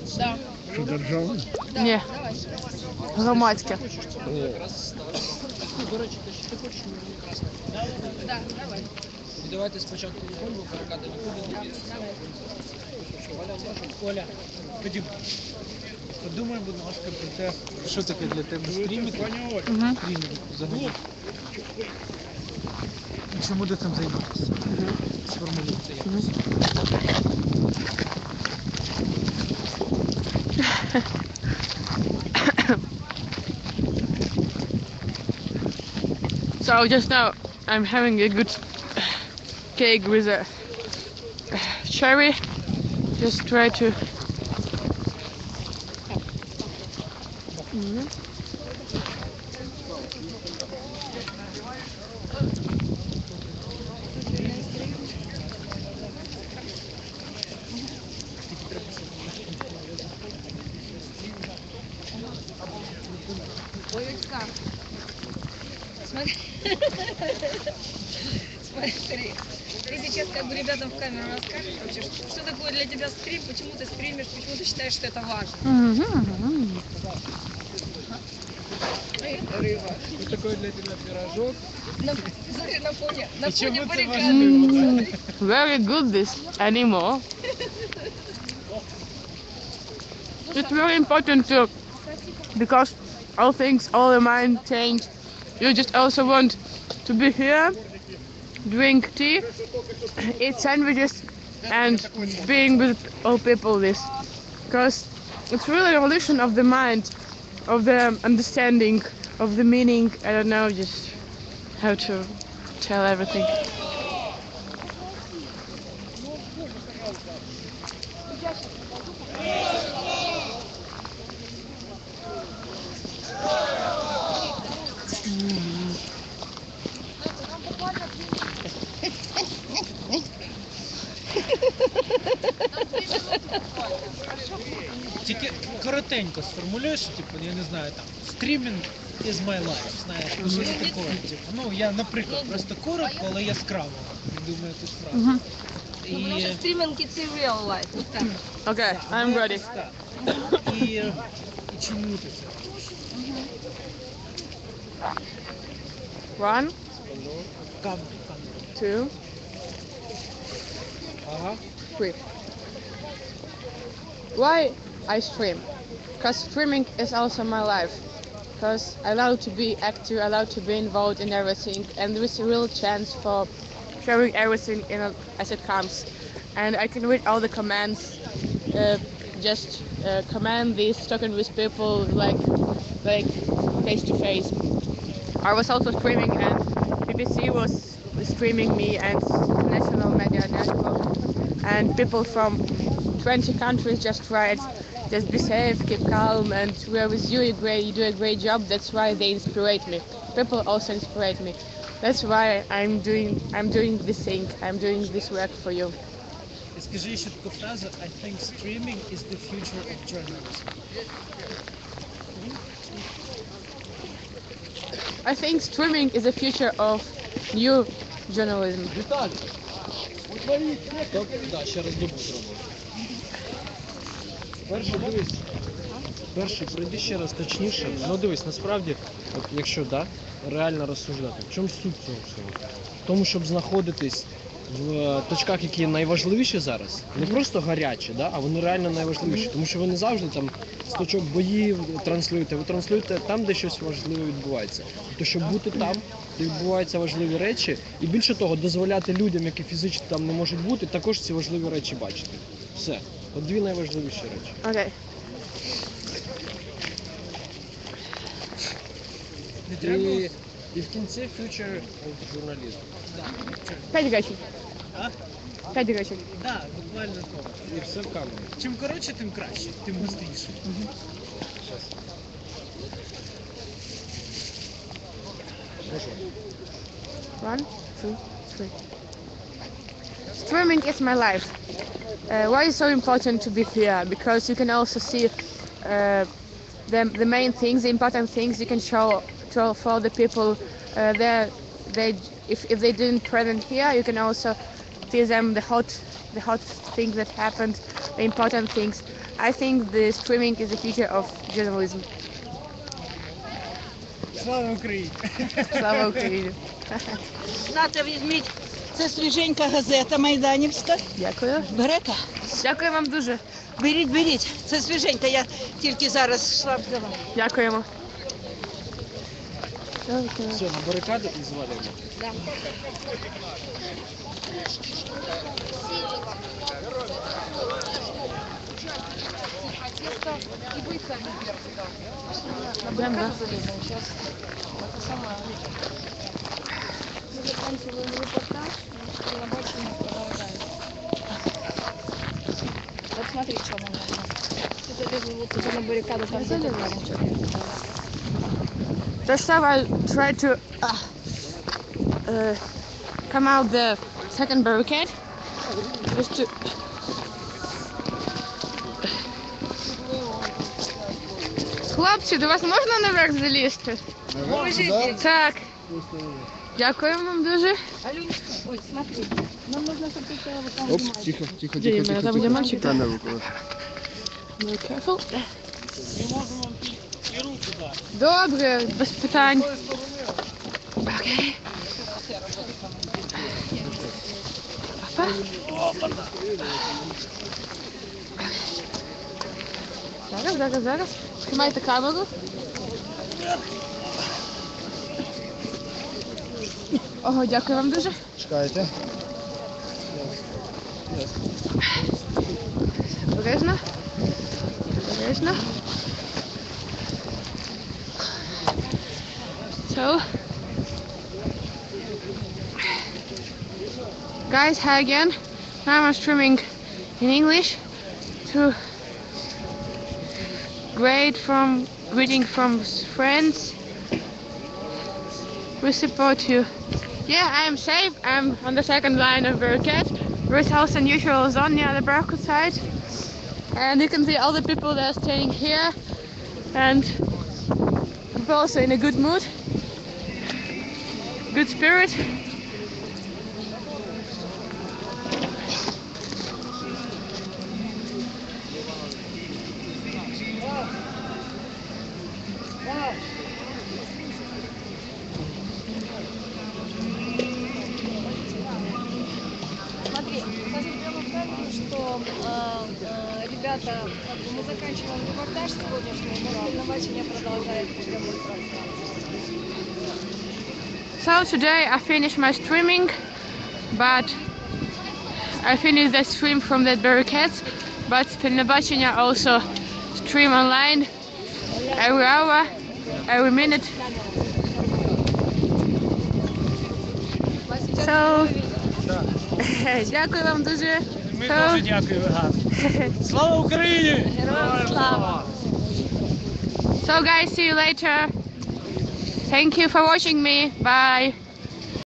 Да. Що держава? Ні, громадське. До речі, ти хочеш мені красне? Да, давай. І давайте спочатку бомбу, перекати нікуди. Оля, ходім. Подумай, будь ласка, про те, що таке для тебе стрімінг. Стрімінг взагалі. І чому ти цим займаєшся? Сформулюй це якось. So just now I'm having a good cake with a cherry. Just try to. Mhm. Олечка, смотри. Смотри. Ты сейчас как бы ребятам в камеру расскажешь вообще, что такое для тебя стрим, почему ты стримишь, почему ты считаешь, что это важно. Mhm. Рыба. Що таке для тебе пирожок? Смотри, на фоне Почему ты баррикады. Mm, very good this animal. It's very important to, because all things, all the mind change. You just also want to be here, drink tea, eat sandwiches, and being with all people. This, because it's really a evolution of the mind, of the understanding, of the meaning. I don't know, just how to tell everything. Тільки коротенько сформулюєш, типу, я не знаю, там, стрімінг is my life, знаєш, щось таке. Типу, ну, я, наприклад, просто коротко, але яскраво, думаю, тут фраза. Mhm. Потому что стриминг it's a real life. Вот так. Okay, I'm ready. Так. І чому ти це робиш? One, Камеру. 2, Ага. 3. Why I stream? Because streaming is also my life. Because I love to be active, I love to be involved in everything, and there is a real chance for sharing everything as it comes. And I can read all the commands, just command this, talking with people like face to face. I was also streaming, and BBC was streaming me, and National Media Network, and people from 20 countries just write, just be safe, keep calm, and we are with you, you do a great job. That's why they inspire me. People also inspire me. That's why I'm doing this thing. I'm doing this work for you. І скажи ще таку фразу, I think streaming is the future of journalism. I think streaming is the future of new journalism. Віталій! Так, ще раз добу зробимо. Перше, пройди ще раз точніше. Ну дивись, насправді, от якщо реально розсуждати, в чому суть цього всього? В тому, щоб знаходитись в точках, які найважливіші зараз, не просто гарячі, а вони реально найважливіші, тому що ви не завжди там з точок боїв транслюєте, ви транслюєте там, де щось важливе відбувається. Тобто, щоб бути там, де відбуваються важливі речі, і більше того, дозволяти людям, які фізично там не можуть бути, також ці важливі речі бачити. Все. От дві найважливіші речі. Okay. І в кінці future of journalism. 5 речень. А? 5 речень. Так, буквально так. І все в камеру. Чим коротше, тим краще, тим густріше. One, two, three. Streaming is my life. Why is so important to be here? Because you can also see the main things, the important things you can show for the people there. If they didn't present here, you can also see them the hot things that happened, the important things. I think the streaming is the future of journalism. Слава Україні! Слава Україні! Нате, візьміть. Це свіженька газета Майданівська. Дякую. Берете? Дякую вам дуже. Беріть, беріть. Це свіженька, я тільки зараз йшла взяла. Дякуємо. Все, на барикаду і звалюємо. Йдемо, да? Вот смотри, что нам нужно. Ты залезла вот туда на баррикаду, там залезла. Just now I tried to come out the second barricade. Just to... Хлопці, до вас можна наверх залізти? Поможите. Так. Дякую вам дуже. Алюнечка, ой, смотри. Нам нужно, чтобы ты села вот там. Оп, снимать. тихо, тихо, Где тихо, именно? тихо, Там, где тихо. мальчик? Камеру коли. Be careful. Ми можемо і руку дати. Добре, без питань. Окей. Опа. Зараз. Тримайте камеру. Ого, дякую вам дуже. Чекайте. Обережно. So, guys, hi again. Now I'm streaming in English to greeting from friends. We support you. Yeah, I'm safe. I'm on the second line of barricade. There is also unusual zone near the barricade side. And you can see all the people that are staying here. And people also in a good mood. Good spirit. Смотри, скажи прямо в камеру, что ребята, как бы мы заканчиваем репортаж сегодняшний, но соревнования продолжает демонстрация. So today I finished my streaming, but I finished the stream from the barricades, but Телебачення also stream online every hour, every minute. So, дякую вам дуже. Ми дуже дякуємо, Гад. Слава Україні! Героям слава! So guys, see you later. Thank you for watching me. Bye.